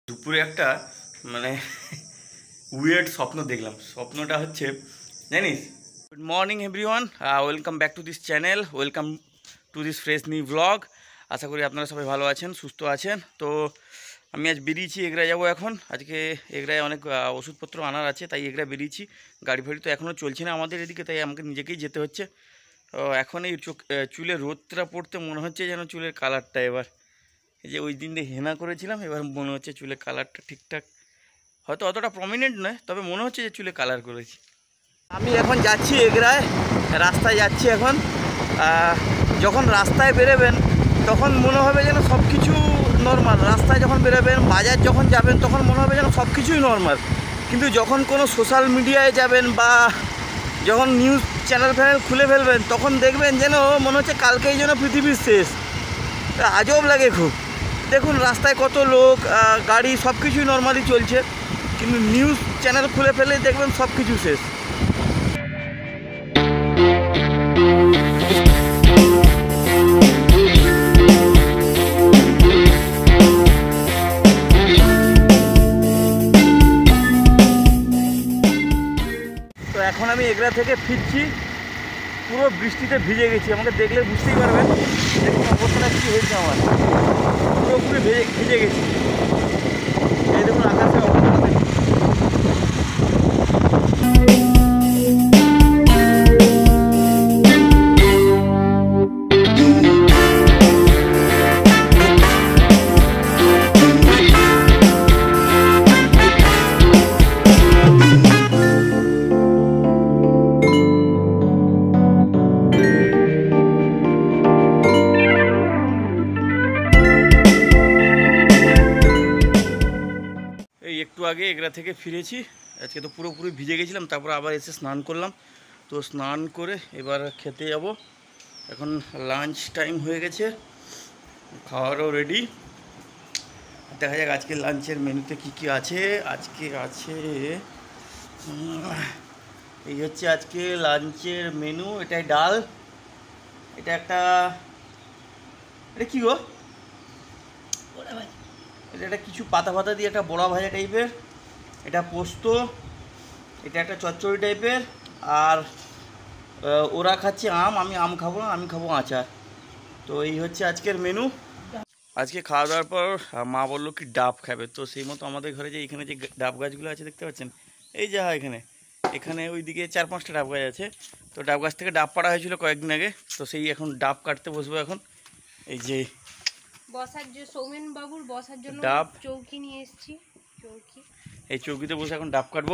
দুপুরে একটা মানে উইয়ার্ড স্বপ্ন দেখলাম। স্বপ্নটা হচ্ছে জানিস। Good morning everyone, welcome back to this channel, welcome to this fresh new blog. আশা করি আপনারা সবাই ভালো আছেন, সুস্থ আছেন। তো আমি আজ বেরিয়েছি, এগরা যাবো এখন। আজকে এগরায় অনেক ওষুধপত্র আনার আছে, তাই এগরা বেরিয়েছি। গাড়ি ফাড়ি তো এখনও চলছে না আমাদের এদিকে, তাই আমাকে নিজেকেই যেতে হচ্ছে। এখন এই চুলে রোদটা পড়তে মনে হচ্ছে যেন চুলের কালারটা এবার, এই যে ওই দিন দিয়ে হেনা করেছিলাম, এবার মনে হচ্ছে চুলের কালারটা ঠিকঠাক, হয়তো অতটা প্রমিনেন্ট নয়, তবে মনে হচ্ছে যে চুলে কালার করেছি। আমি এখন যাচ্ছি এগরায়, রাস্তায় যাচ্ছি এখন। যখন রাস্তায় বেরোবেন তখন মনে হবে যেন সব কিছু নর্মাল। রাস্তায় যখন বেরোবেন, বাজার যখন যাবেন, তখন মনে হবে যেন সব কিছুই নর্মাল। কিন্তু যখন কোনো সোশ্যাল মিডিয়ায় যাবেন বা যখন নিউজ চ্যানেল ফ্যানেল খুলে ফেলবেন, তখন দেখবেন যেন মনে হচ্ছে কালকেই যেন পৃথিবীর শেষ। আজব লাগে খুব। দেখুন রাস্তায় কত লোক, গাড়ি, সব কিছুই নর্মালি চলছে, কিন্তু নিউজ চ্যানেল খুলে ফেলে দেখবেন সব কিছু শেষ। তো এখন আমি এগরা থেকে ফিরছি, পুরো বৃষ্টিতে ভিজে গেছি। আমাকে দেখলে বুঝতেই পারবেন দেখুন অবস্থাটা কী হয়েছে আমার, পুরোপুরি ভিজে গেছি। এই দেখুন আকাশের অবস্থাটা দেখুন। একটু আগে এগরা থেকে ফিরেছি, আজকে তো পুরোপুরি ভিজে গেছিলাম, তারপর আবার এসে স্নান করলাম। তো স্নান করে এবার খেতে যাব। এখন লাঞ্চ টাইম হয়ে গেছে, খাওয়ারও রেডি। দেখা যাক আজকে লাঞ্চের মেনুতে কি কি আছে। আজকে আছে এই হচ্ছে আজকে লাঞ্চের মেনু। এটাই ডাল, এটা এটা কী গো, এটা কিছু পাতা ফাতা দিয়ে একটা বড়া ভাজা টাইপের, এটা পোস্ত, এটা একটা চচ্চড়ি টাইপের, আর ওরা খাচ্ছে আম, আমি আম খাবো না, আমি খাবো আচার। তো এই হচ্ছে আজকের মেনু। আজকে খাওয়া দাওয়ার পর মা বললো কি ডাব খাবে, তো সেই মতো আমাদের ঘরে যে এখানে যে ডাব গাছগুলো আছে দেখতে পাচ্ছেন, এই যে এখানে ওইদিকে 4-5টা ডাব গাছ আছে। তো ডাব গাছ থেকে ডাব পাড়া হয়েছিল কয়েকদিন আগে, তো সেই এখন ডাব কাটতে বসবো এখন। এই যে বসার যে সৌমেন বাবুর বসার জন্য ডাব চৌকি নিয়ে এসেছি, চৌকি। এই চৌকিতে বসে এখন ডাব কাটবো।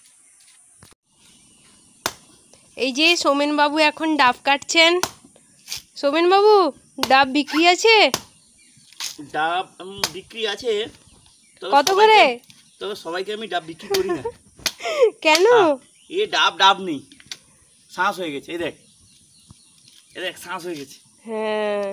এই যে সৌমেন বাবু এখন ডাব কাটছেন। সৌমেন বাবু, ডাব বিক্রি আছে? ডাব বিক্রি আছে, কত করে? তবে সবাইকে আমি ডাব বিক্রি করি না। কেন? এ ডাব নেই, শ্বাস হয়ে গেছে। এই দেখ শ্বাস হয়ে গেছে। হ্যাঁ,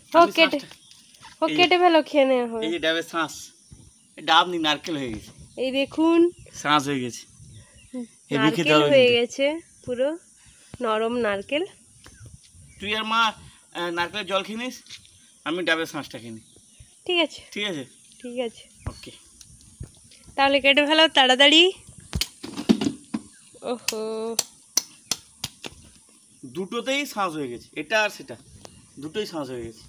কেটে ফেলো, খেয়ে নেওয়া হবে। এই যে ডাবের শ্বাস, ডাব নেই, নারকেল হয়ে গেছে। এই দেখুন শ্বাস হয়ে গেছে, নারকেল হয়ে গেছে, পুরো নরম নারকেল। তুই আর মা নারকেলের জল খেয়ে নিস, আমি ডাবের শ্বাসটা খেয়ে নিই। ঠিক আছে, ঠিক আছে, ঠিক আছে। ওকে, তাহলে কেটে ফেলো তাড়াতাড়ি। ওহো, দুটোতেই শ্বাস হয়ে গেছে, এটা আর সেটা, দুটোই শ্বাস হয়ে গেছে।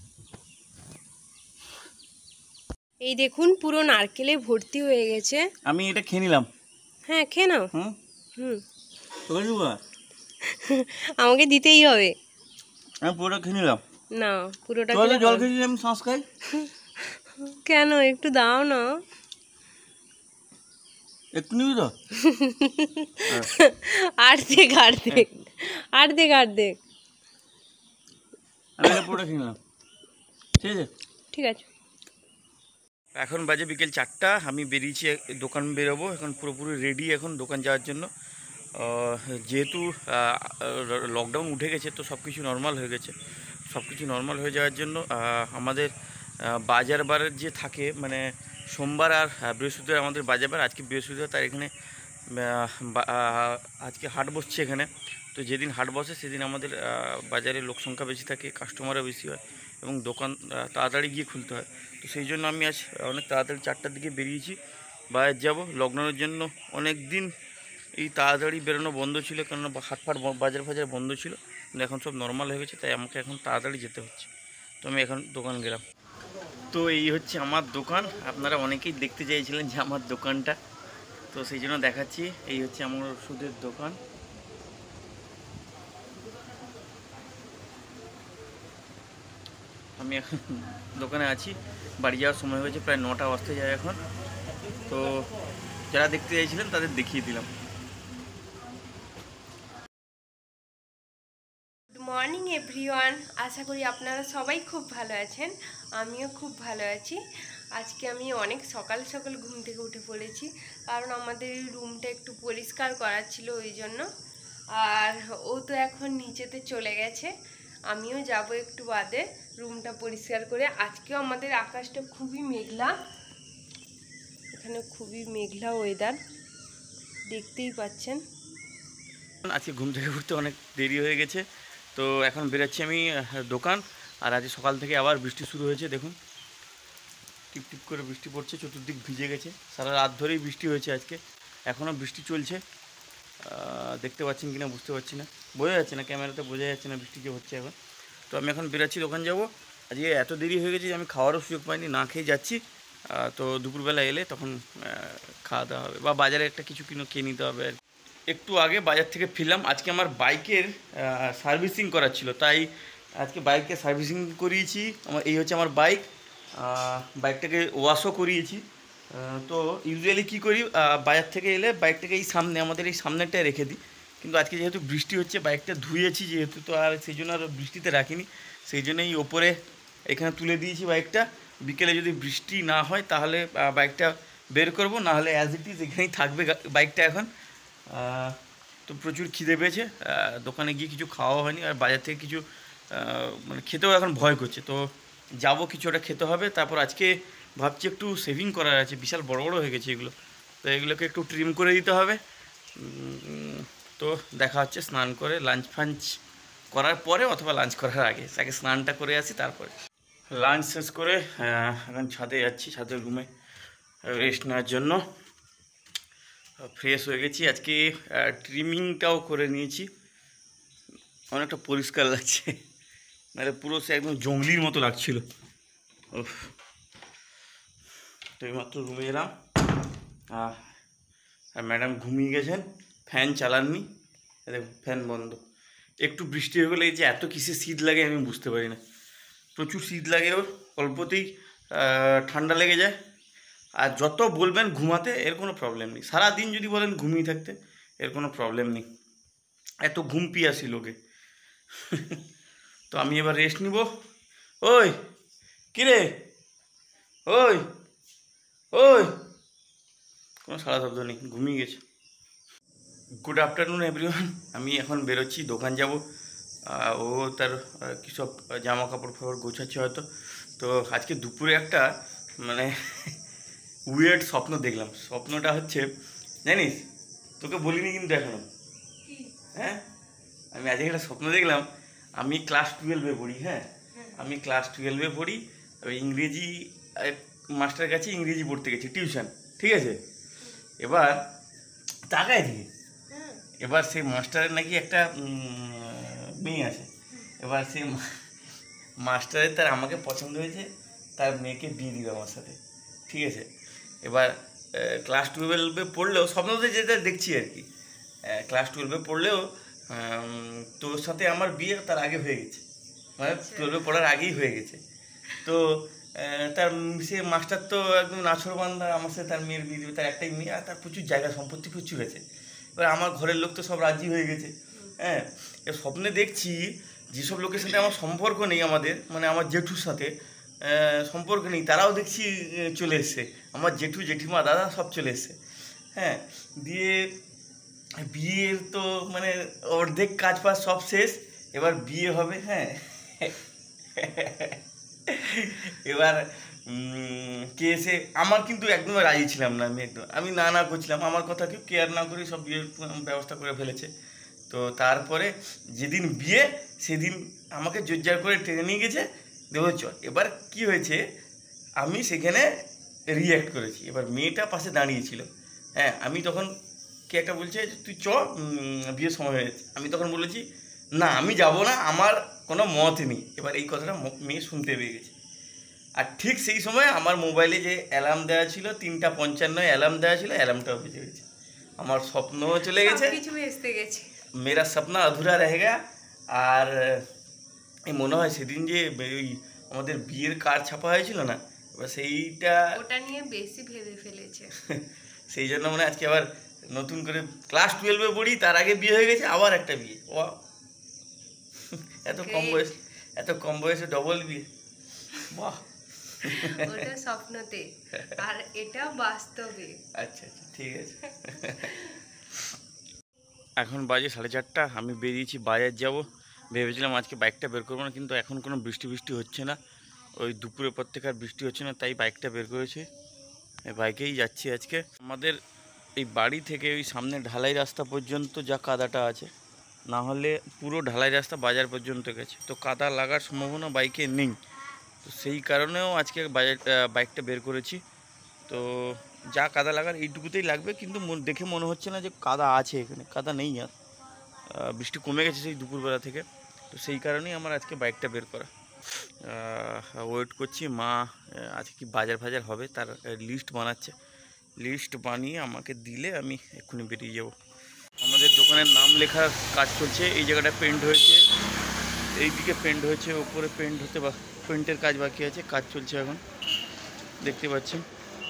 এই দেখুন পুরো নারকেলে ভর্তি হয়ে গেছে। আমি এটা খেয়ে নিলাম। হ্যাঁ, খেয়ে নাও। হুম, হুম, আমাকে দিতেই হবে। আমি পুরোটা খেয়ে নিলাম। না, পুরোটা জল খেয়ে আমি শ্বাস খাই। কেন, একটু দাও না। একটু নিবি তো? আর দেখ আমি পুরোটা খেয়ে নিলাম। ঠিক আছে, ঠিক আছে। এখন বাজে বিকেল 4টা, আমি বেরিয়েছি দোকান বেরোবো। এখন পুরোপুরি রেডি এখন দোকান যাওয়ার জন্য। যেহেতু লকডাউন উঠে গেছে, তো সব কিছু নর্মাল হয়ে গেছে। সব কিছু নর্মাল হয়ে যাওয়ার জন্য আমাদের বাজার বার যে থাকে, মানে সোমবার আর বৃহস্পতিবার আমাদের বাজার বার। আজকে বৃহস্পতিবার, তার এখানে আজকে হাট বসছে এখানে। তো যেদিন হাট বসে সেদিন আমাদের বাজারে লোক সংখ্যা বেশি থাকে, কাস্টমারও বেশি হয়, এবং দোকান তাড়াতাড়ি গিয়ে খুলতে হয়। তো সেই জন্য আমি আজ অনেক তাড়াতাড়ি 4টার দিকে বেরিয়েছি, বাজার যাব। লকডাউনের জন্য অনেক দিন এই তাড়াতাড়ি বেরোনো বন্ধ ছিল, কেননা হাটফাট বাজার ফাজার বন্ধ ছিল। কিন্তু এখন সব নর্মাল হয়ে গেছে, তাই আমাকে এখন তাড়াতাড়ি যেতে হচ্ছে। তো আমি এখন দোকান গেলাম। তো এই হচ্ছে আমার দোকান। আপনারা অনেকেই দেখতে চাইছিলেন যে আমার দোকানটা, তো সেই জন্য দেখাচ্ছি। এই হচ্ছে আমার ওষুধের দোকান। আমি এখন দোকানে আছি, বাড়ি যাওয়ার সময় হয়েছে, প্রায় 9টা বাজতে যায় এখন। তো যারা দেখতে চাইছিলেন তাদের দেখিয়ে দিলাম। গুড মর্নিং এভরিওয়ান, আশা করি আপনারা সবাই খুব ভালো আছেন। আমিও খুব ভালো আছি। আজকে আমি অনেক সকাল সকাল ঘুম থেকে উঠে পড়েছি, কারণ আমাদের এই রুমটা একটু পরিষ্কার করার ছিল ওই জন্য। আর ও তো এখন নিচেতে চলে গেছে, আমিও যাব একটু বাদে রুমটা পরিষ্কার করে। আজকেও আমাদের আকাশটা খুবই মেঘলা, এখানে খুবই মেঘলা ওয়েদার, দেখতেই পাচ্ছেন। আজকে ঘুম থেকে উঠতে অনেক দেরি হয়ে গেছে, তো এখন বেরোচ্ছি আমি দোকান। আর আজ সকাল থেকে আবার বৃষ্টি শুরু হয়েছে, দেখুন টিপ টিপ করে বৃষ্টি পড়ছে, চতুর্দিক ভিজে গেছে। সারা রাত ধরেই বৃষ্টি হয়েছে আজকে, এখনও বৃষ্টি চলছে। দেখতে পাচ্ছেন কিনা বুঝতে পারছি না, বোঝা যাচ্ছে না, ক্যামেরাতে বোঝা যাচ্ছে না বৃষ্টি যে হচ্ছে এখন। তো আমি এখন বেরোচ্ছি, দোকান যাব। আজকে এত দেরি হয়ে গেছে যে আমি খাওয়ারও সুযোগ পাইনি, না খেয়ে যাচ্ছি। তো দুপুরবেলা এলে তখন খাওয়া দাওয়া হবে, বা বাজারে একটা কিছু খেয়ে নিতে হবে আর কি। একটু আগে বাজার থেকে ফিরলাম। আজকে আমার বাইকের সার্ভিসিং করার ছিল, তাই আজকে বাইককে সার্ভিসিং করিয়েছি। এই হচ্ছে আমার বাইক, বাইকটাকে ওয়াশও করিয়েছি। তো ইউজুয়ালি কী করি, বাজার থেকে এলে বাইকটাকে এই সামনে, আমাদের এই সামনেটায় রেখে দিই। কিন্তু আজকে যেহেতু বৃষ্টি হচ্ছে, বাইকটা ধুয়েছি যেহেতু, তো আর সেই জন্য আর বৃষ্টিতে রাখিনি। সেই জন্যই ওপরে এখানে তুলে দিয়েছি বাইকটা। বিকেলে যদি বৃষ্টি না হয় তাহলে বাইকটা বের করব, না হলে অ্যাজ ইট ইজ এখানেই থাকবে বাইকটা এখন। তো প্রচুর খিদে পেয়েছে, দোকানে গিয়ে কিছু খাওয়া হয়নি, আর বাজার থেকে কিছু মানে খেতেও এখন ভয় করছে। তো যাব, কিছু একটা খেতে হবে। তারপর আজকে ভাবছি একটু সেভিং করার আছে, বিশাল বড় বড় হয়ে গেছে এগুলো, তো এগুলোকে একটু ট্রিম করে দিতে হবে। তো দেখা হচ্ছে স্নান করে লাঞ্চ ফাঞ্চ করার পরে, অথবা লাঞ্চ করার আগে। আগে স্নানটা করে আসি, তারপরে লাঞ্চ শেষ করে এখন ছাদে যাচ্ছি, ছাদের রুমে রেস্ট নেওয়ার জন্য। ফ্রেশ হয়ে গেছি, আজকে ট্রিমিংটাও করে নিয়েছি, অনেকটা পরিষ্কার লাগছে, নাহলে পুরো সে একদম জঙ্গলির মতো লাগছিল। তো এইমাত্র রুমে এলাম, আর ম্যাডাম ঘুমিয়ে গেছেন, ফ্যান চালাননি, দেখুন ফ্যান বন্ধ। একটু বৃষ্টি হয়ে গেলে যে এত কিসে শীত লাগে আমি বুঝতে পারি না, প্রচুর শীত লাগে ওর, অল্পতেই ঠান্ডা লেগে যায়। আর যত বলবেন ঘুমাতে, এর কোনো প্রবলেম নেই। সারাদিন যদি বলেন ঘুমিয়ে থাকতে, এর কোনো প্রবলেম নেই, এত ঘুম পিয়াসি লোকে। তো আমি এবার রেস্ট নিব। ওই কিরে, ওই ওই, কোনো সারা শব্দ নেই, ঘুমিয়ে গেছে। গুড আফটারনুন এভরিওয়ান, আমি এখন বেরোচ্ছি, দোকান যাব। ও তার কী সব জামা কাপড় ফাপড় গোছাচ্ছে হয়তো। তো আজকে দুপুরে একটা মানে উইয়ার্ড স্বপ্ন দেখলাম। স্বপ্নটা হচ্ছে, জানিস, তোকে বলিনি কিন্তু এখনো। হ্যাঁ, আমি আজকে একটা স্বপ্ন দেখলাম। আমি ক্লাস 12-এ পড়ি। হ্যাঁ, আমি ক্লাস 12-এ পড়ি। ইংরেজি মাস্টারের কাছে ইংরেজি পড়তে গেছি, টিউশন, ঠিক আছে। এবার তাকায় দিকে, এবার সেই মাস্টারের নাকি একটা মেয়ে আছে। এবার সেই মাস্টারের তার আমাকে পছন্দ হয়েছে, তার মেয়েকে বিয়ে দিল আমার সাথে, ঠিক আছে। এবার ক্লাস 12-এ পড়লেও, স্বপ্নতে যেটা দেখছি আর কি, ক্লাস 12-এ পড়লেও তোর সাথে আমার বিয়ে তার আগে হয়ে গেছে, মানে 12-এ পড়ার আগেই হয়ে গেছে। তো তার সে মাস্টার তো একদম নাছরবান্দা, আমার সাথে তার মেয়ের বিয়ে দেবে, তার একটাই মেয়ে, আর তার প্রচুর জায়গা সম্পত্তি প্রচুর আছে। এবার আমার ঘরের লোক তো সব রাজি হয়ে গেছে। হ্যাঁ, এবার স্বপ্নে দেখছি যেসব লোকের সাথে আমার সম্পর্ক নেই, আমাদের মানে আমার জেঠুর সাথে সম্পর্ক নেই, তারাও দেখছি চলে এসছে। আমার জেঠু, জেঠিমা, দাদা সব চলে এসছে। হ্যাঁ, দিয়ে বিয়ের তো মানে অর্ধেক কাজ বাজ সব শেষ, এবার বিয়ে হবে। হ্যাঁ, এবার কে এসে, আমার কিন্তু একদম রাজি ছিলাম না, আমি না করছিলাম, আমার কথা কেউ কেয়ার না করে সব বিয়ের ব্যবস্থা করে ফেলেছে। তো তারপরে যেদিন বিয়ে, সেদিন আমাকে জোরজার করে টেনে নিয়ে গেছে, দেবচর। এবার কি হয়েছে, আমি সেখানে রিয়্যাক্ট করেছি। এবার মেয়েটা পাশে দাঁড়িয়েছিল, হ্যাঁ, আমি তখন কে একটা বলছে তুই চ, বিয়ের সময় হয়েছে। আমি তখন বলেছি না আমি যাব না, আমার কোনো মত নেই। এবার এই কথাটা মেয়ে শুনতে পেয়ে গেছে। আর ঠিক সেই সময় আমার মোবাইলে যে অ্যালার্ম দেওয়া ছিল 3:55 অ্যালার্ম দেওয়া ছিল, অ্যালার্মটাও বেজে গেছে। আমার স্বপ্নও চলে গেছে, কিছু ভেস্তে গেছে, মেরা স্বপ্ন আধুরা রহে গেয়া। আর এই মনে হয় সেদিন যে ওই আমাদের বিয়ের কার্ড ছাপা হয়েছিল না, এবার সেইটা ওটা নিয়ে বেশি ভেবে ফেলেছে। সেই জন্য মানে আজকে আবার নতুন করে ক্লাস 12-এ পড়ি, তার আগে বিয়ে হয়ে গেছে, আবার একটা বিয়ে। ও এত কম বয়সে ডবল বিয়ে, বাহ। ওটা স্বপ্নতে আর এটা বাস্তবে। আচ্ছা আচ্ছা, ঠিক আছে। এখন বাজে 4:30, আমি বেরিয়েছি বাজার যাব। ভেবেছিলাম আজকে বাইকটা বের করবো না, কিন্তু এখন কোনো বৃষ্টি হচ্ছে না। ওই দুপুরের পর থেকে আর বৃষ্টি হচ্ছে না, তাই বাইকটা বের করেছি। বাইকেই যাচ্ছি আজকে। আমাদের এই বাড়ি থেকে ওই সামনে ঢালাই রাস্তা পর্যন্ত যা কাদাটা আছে, না হলে পুরো ঢালাই রাস্তা বাজার পর্যন্ত গেছে, তো কাদা লাগার সম্ভাবনা বাইকে নেই। তো সেই কারণেও আজকে বাইকটা বের করেছি। তো যা কাদা লাগার এইটুকুতেই লাগবে, কিন্তু দেখে মনে হচ্ছে না যে কাদা আছে, এখানে কাদা নেই। আর বৃষ্টি কমে গেছে সেই দুপুরবেলা থেকে, তো সেই কারণেই আমার আজকে বাইকটা বের করা। ওয়েট করছি, মা আজকে কি বাজার ফাজার হবে তার লিস্ট বানাচ্ছে। লিস্ট বানিয়ে আমাকে দিলে আমি এক্ষুনি বেরিয়ে যাব। আমাদের দোকানের নাম লেখার কাজ চলছে। এই জায়গাটা পেন্ট হয়েছে, এই দিকে পেন্ট হয়েছে, ওপরে পেন্ট হতে পেন্টের কাজ বাকি আছে, কাজ চলছে এখন, দেখতে পাচ্ছেন।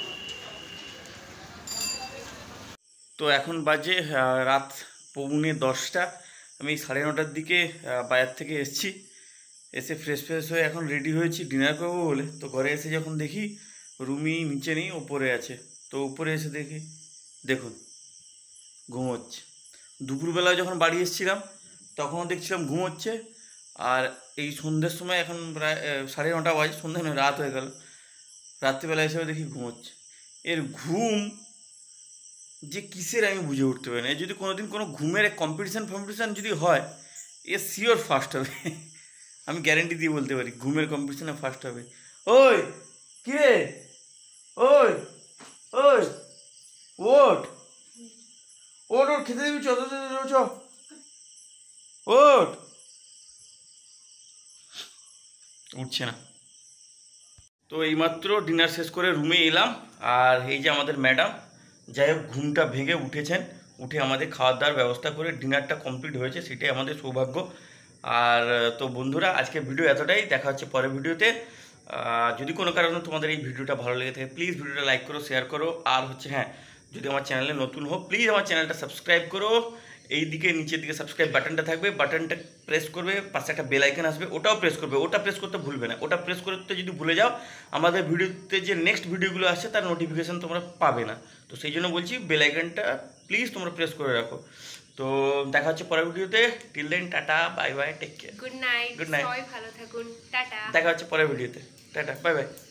তো এখন বাজে রাত 9:45। আমি 9:30টার দিকে বাজার থেকে এসেছি, এসে ফ্রেশ হয়ে এখন রেডি হয়েছি ডিনার করবো বলে। তো ঘরে এসে যখন দেখি রুমি নিচে নেই, ওপরে আছে। তো উপরে এসে দেখুন ঘুমোচ্ছে। দুপুরবেলায় যখন বাড়ি এসেছিলাম তখনও দেখছিলাম ঘুমোচ্ছে। আর এই সন্ধ্যের সময় এখন প্রায় 9:30 বাজে, সন্ধ্যে নয়, রাত হয়ে গেল, রাত্রিবেলা এসেও দেখি ঘুমোচ্ছে। এর ঘুম যে কিসের আমি বুঝে উঠতে পারি না। যদি কোনোদিন কোনো ঘুমের কম্পিটিশান যদি হয়, এ শিওর ফার্স্ট হবে। আমি গ্যারেন্টি দিয়ে বলতে পারি ঘুমের কম্পিটিশানে ফার্স্ট হবে। ওই কিরে, ওই ওই ওট ওট ওট, খেতে দিবি, চ ওট। উঠছে না। তো এইমাত্র ডিনার শেষ করে রুমে এলাম, আর এই যে আমাদের ম্যাডাম, যাই হোক ঘুমটা ভেঙে উঠেছেন, উঠে আমাদের খাওয়ার দাওয়ার ব্যবস্থা করে ডিনারটা কমপ্লিট হয়েছে, সেটাই আমাদের সৌভাগ্য। আর তো বন্ধুরা, আজকে ভিডিও এতটাই, দেখা হচ্ছে পরের ভিডিওতে। যদি কোনো কারণে তোমাদের এই ভিডিওটা ভালো লেগে থাকে, প্লিজ ভিডিওটা লাইক করো, শেয়ার করো। আর হচ্ছে হ্যাঁ, যদি আমার চ্যানেলে নতুন হোক, প্লিজ আমার চ্যানেলটা সাবস্ক্রাইব করো। এই দিকে নিচের দিকে সাবস্ক্রাইব বাটনটা থাকবে, বাটনটা প্রেস করবে, পাশে একটা বেল আইকন আসবে, ওটাও প্রেস করবে। ওটা প্রেস করতে ভুলবে না, ওটা প্রেস করতে যদি ভুলে যাও, আমাদের ভিডিওতে যে নেক্সট ভিডিওগুলো আসছে তার নোটিফিকেশান তোমরা পাবে না। তো সেই জন্য বলছি বেল আইকনটা প্লিজ তোমরা প্রেস করে রাখো। তো দেখা হচ্ছে পরের ভিডিওতে। Till then, tata, bye bye, take care, good night, good night, সবাই ভালো থাকুন, টাটা। দেখা হচ্ছে পরের ভিডিওতে, টাটা, বাই বাই।